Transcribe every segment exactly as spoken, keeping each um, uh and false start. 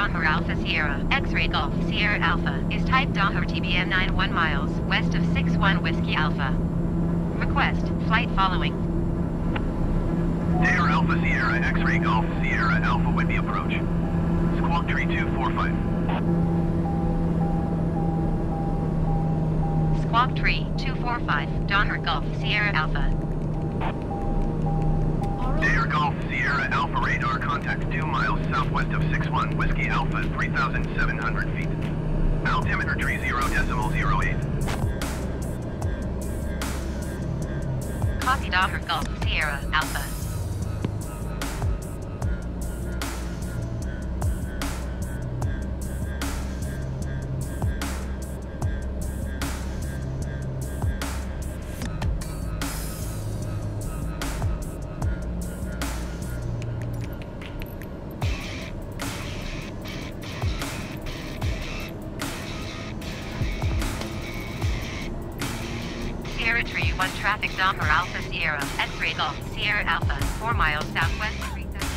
Donner Alpha Sierra, X-Ray Golf Sierra Alpha, is type Donner T B M ninety-one miles, west of six one Whiskey Alpha. Request, flight following. Donner Alpha Sierra, X-Ray Golf Sierra Alpha, Whitby approach. Squawk tree two four five. Squawk tree two four five, Donner Golf Sierra Alpha. Donner Golf Sierra Alpha radar contact two miles southwest of six one Whiskey Alpha, three thousand seven hundred feet. Altimeter tree zero decimal zero eight. Copy Donner Golf Sierra Alpha. Sierra Tree one traffic Donner Alpha Sierra, X-Ray Golf Sierra Alpha, four miles southwest of three thousand.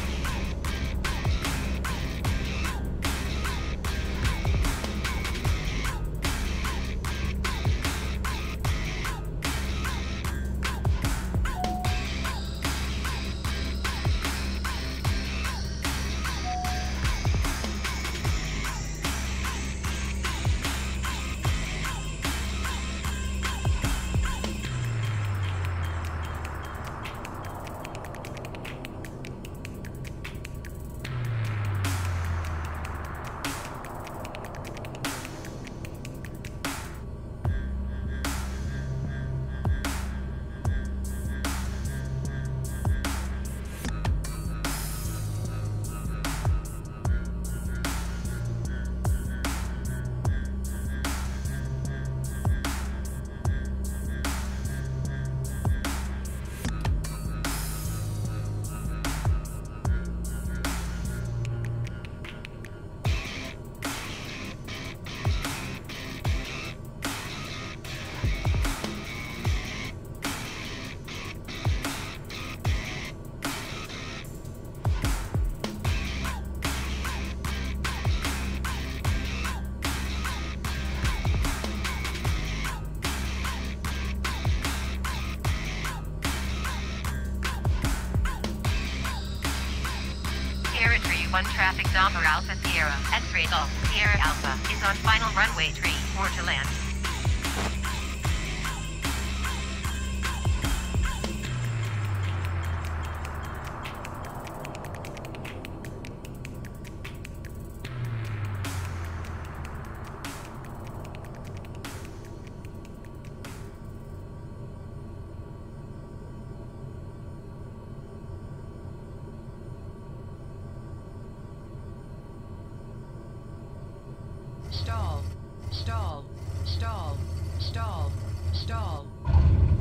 one traffic Donner Alpha Sierra, X-Ray Golf Sierra Alpha, is on final runway tree four to land. Stall, stall, stall, stall, stall.